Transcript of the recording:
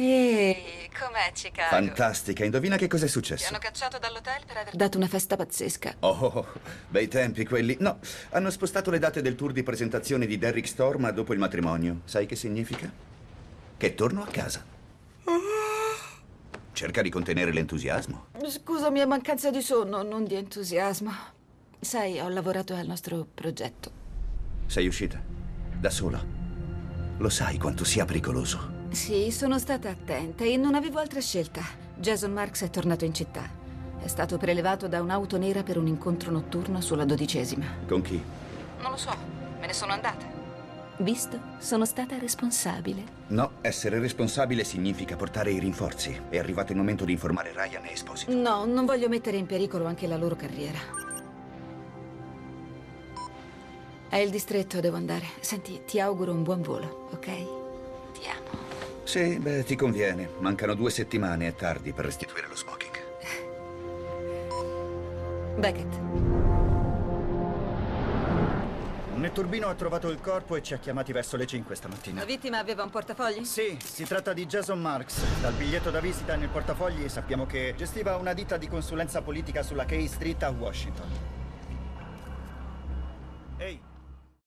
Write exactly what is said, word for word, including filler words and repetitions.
Ehi, com'è Chicago? Fantastica, indovina che cos'è Ti successo? hanno cacciato dall'hotel per aver dato una festa pazzesca. Oh, bei tempi quelli. No, hanno spostato le date del tour di presentazione di Derrick Storm a dopo il matrimonio. Sai che significa? Che torno a casa. Cerca di contenere l'entusiasmo. Scusami, è mancanza di sonno, non di entusiasmo. Sai, ho lavorato al nostro progetto. Sei uscita? Da sola? Lo sai quanto sia pericoloso? Sì, sono stata attenta e non avevo altra scelta. Jason Marks è tornato in città. È stato prelevato da un'auto nera per un incontro notturno sulla dodicesima. Con chi? Non lo so, me ne sono andata. Visto? Sono stata responsabile. No, essere responsabile significa portare i rinforzi. È arrivato il momento di informare Ryan e Esposito. No, non voglio mettere in pericolo anche la loro carriera. È il distretto, devo andare. Senti, ti auguro un buon volo, ok? Ti amo. Sì, beh, ti conviene. Mancano due settimane, è tardi per restituire lo smoking. Beckett. Un netturbino ha trovato il corpo e ci ha chiamati verso le cinque La stamattina. vittima aveva un portafogli? Sì, si tratta di Jason Marks. Dal biglietto da visita nel portafogli sappiamo che gestiva una ditta di consulenza politica sulla K Street a Washington. Ehi,